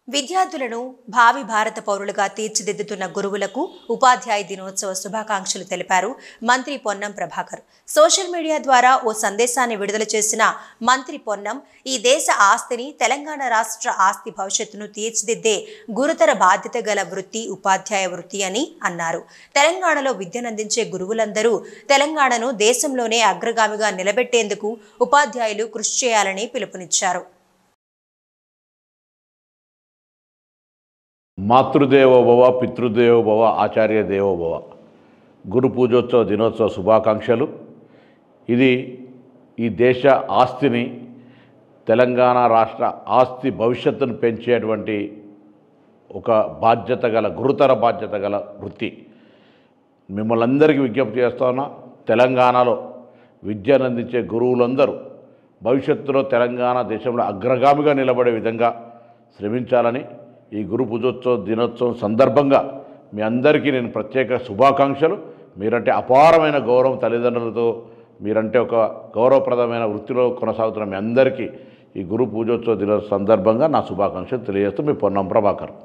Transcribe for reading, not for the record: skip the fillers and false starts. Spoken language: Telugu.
విద్యార్థులను భావి భారత పౌరులుగా తీర్చిదిద్దుతున్న గురువులకు ఉపాధ్యాయ దినోత్సవ శుభాకాంక్షలు తెలిపారు మంత్రి పొన్నం ప్రభాకర్. సోషల్ మీడియా ద్వారా ఓ సందేశాన్ని విడుదల చేసిన మంత్రి పొన్నం, ఈ దేశ ఆస్తిని, తెలంగాణ రాష్ట్ర ఆస్తి భవిష్యత్తును తీర్చిదిద్దే గురుతర బాధ్యత గల వృత్తి ఉపాధ్యాయ వృత్తి అని అన్నారు. తెలంగాణలో విద్యనందించే గురువులందరూ తెలంగాణను దేశంలోనే అగ్రగామిగా నిలబెట్టేందుకు ఉపాధ్యాయులు కృషి చేయాలని పిలుపునిచ్చారు. మాతృదేవో భవ, పితృదేవో భవ, ఆచార్య దేవో భవ. గురు పూజోత్సవ దినోత్సవ శుభాకాంక్షలు. ఇది ఈ దేశ ఆస్తిని, తెలంగాణ రాష్ట్ర ఆస్తి భవిష్యత్తును పెంచేటువంటి ఒక బాధ్యత గల, గురుతర బాధ్యత గల వృత్తి. మిమ్మల్ని అందరికీ విజ్ఞప్తి చేస్తున్నా, తెలంగాణలో విద్యను అందించే గురువులందరూ భవిష్యత్తులో తెలంగాణ దేశంలో అగ్రగామిగా నిలబడే విధంగా శ్రమించాలని ఈ గురు పూజోత్సవ దినోత్సవం సందర్భంగా మీ అందరికీ నేను ప్రత్యేక శుభాకాంక్షలు. మీరంటే అపారమైన గౌరవం, తల్లిదండ్రులతో మీరంటే ఒక గౌరవప్రదమైన వృత్తిలో కొనసాగుతున్న మీ అందరికీ ఈ గురు పూజోత్సవ దినోత్సవ సందర్భంగా నా శుభాకాంక్షలు తెలియజేస్తూ మీ పొన్నం ప్రభాకర్.